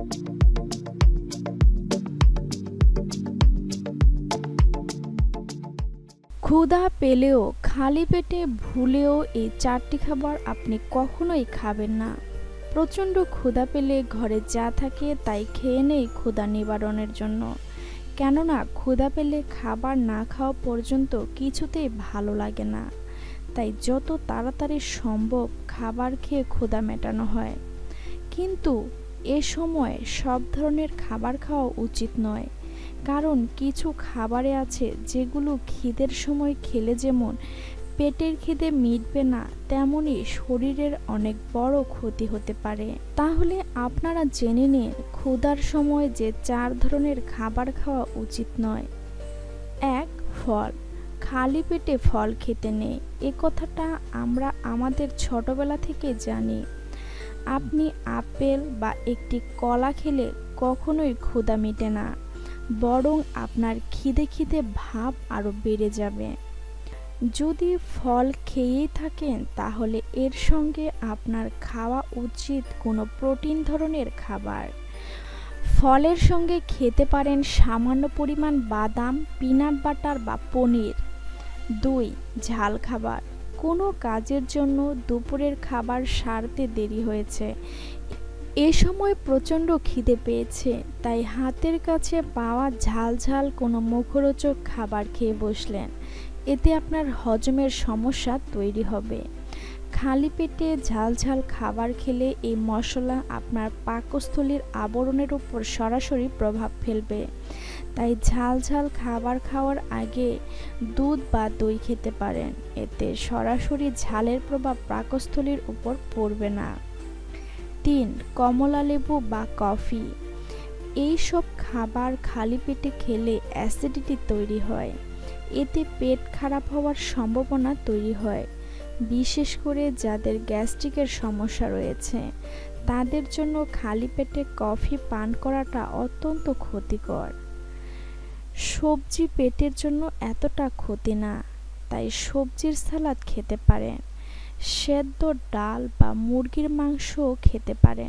ক্ষুধা পেলেও খালি পেটে ভুলেও এই 4টি খাবার আপনি কখনোই খাবেন না। প্রচণ্ড ক্ষুধা পেলে ঘরে যা থাকে তাই খেয়ে নেই ক্ষুধা নিবারণের জন্য। কেননা ক্ষুধা পেলে খাবার না খাওয়া পর্যন্ত কিছুতেই ভালো লাগে না। তাই যত তাড়াতাড়ি সম্ভব খাবার খেয়ে ক্ষুধা মেটানো হয়। কিন্তু এ সময় সব ধরনের খাবার খাওয়া উচিত নয়, কারণ কিছু খাবারে আছে যেগুলো খিদের সময় খেলে যেমন পেটের খিদে মিটবে না, তেমনি শরীরের অনেক বড় ক্ষতি হতে পারে। তাহলে আপনারা জেনে নিন ক্ষুধার সময় যে 4 ধরনের খাবার খাওয়া উচিত নয়। 1. ফল। খালি পেটে ফল খেতে নেই। এ কথাটা আমরা আমাদের ছোটবেলা থেকে জানি। আপনি আপেল বা একটি কলা খেলে কখনোই ক্ষুধা মেটে না, বরং আপনার খিদে খিদে ভাব আরও বেড়ে যাবে। যদি ফল খেয়েই থাকেন তাহলে এর সঙ্গে আপনার খাওয়া উচিত কোনো প্রোটিন ধরনের খাবার। ফলের সঙ্গে খেতে পারেন সামান্য পরিমাণ বাদাম, পিনাট বাটার বা পনির। 2. ঝাল খাবার। কোনো কাজের জন্য দুপুরের খাবার সারতে দেরি হয়েছে, এ সময় প্রচণ্ড খিদে পেয়েছে, তাই হাতের কাছে পাওয়া ঝাল ঝাল কোনো মুখরোচক খাবার খেয়ে বসলেন। এতে আপনার হজমের সমস্যা তৈরি হবে। খালি পেটে ঝাল ঝাল খাবার খেলে এই মশলা আপনার পাকস্থলীর আবরণের উপর সরাসরি প্রভাব ফেলবে। তাই ঝাল ঝাল খাবার খাওয়ার আগে দুধ বা দই খেতে পারেন, এতে সরাসরি ঝালের প্রভাব পাকস্থলীর উপর পড়বে না। 3. কমলা লেবু বা কফি। এই সব খাবার খালি পেটে খেলে অ্যাসিডিটি তৈরি হয়, এতে পেট খারাপ হওয়ার সম্ভাবনা তৈরি হয়। বিশেষ করে যাদের গ্যাস্ট্রিকের সমস্যা রয়েছে তাদের জন্য খালি পেটে কফি পান করাটা অত্যন্ত ক্ষতিকর। সবজি পেটের জন্য এতটা ক্ষতি না, তাই সবজির সালাদ খেতে পারেন। সেদ্ধ ডাল বা মুরগির মাংস খেতে পারেন।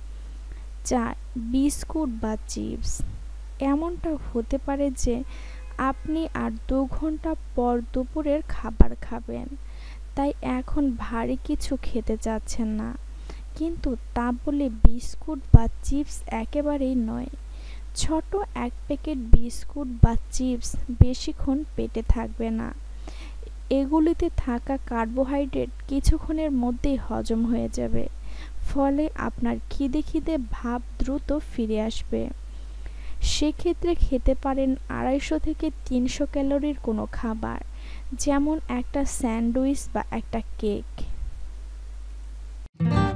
4. বিস্কুট বা চিপস। এমনটা হতে পারে যে আপনি আর 2 ঘন্টা পর দুপুরের খাবার খাবেন, তাই এখন ভারী কিছু খেতে চাচ্ছেন না। কিন্তু তা বলে বিস্কুট বা চিপস একেবারেই নয়। ছোট 1 প্যাকেট বিস্কুট বা চিপস বেশিক্ষণ পেটে থাকবে না। এগুলিতে থাকা কার্বোহাইড্রেট কিছুক্ষণের মধ্যেই হজম হয়ে যাবে, ফলে আপনার খিদে খিদে ভাব দ্রুত ফিরে আসবে। সেক্ষেত্রে খেতে পারেন 250 থেকে 300 ক্যালোরির কোনো খাবার, যেমন একটা স্যান্ডউইচ বা একটা কেক।